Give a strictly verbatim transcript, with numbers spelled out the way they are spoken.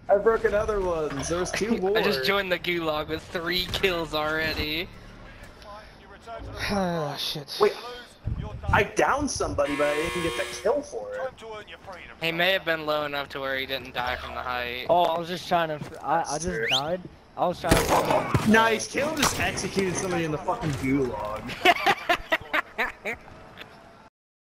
I broke another one. There's two more. I just joined the gulag with three kills already. Ah, shit. Wait, I downed somebody, but I didn't get the kill for it. He may have been low enough to where he didn't die from the height. Oh, I was just trying to. I, I just died. I was trying to. Nice, Caleb just executed somebody in the fucking gulag.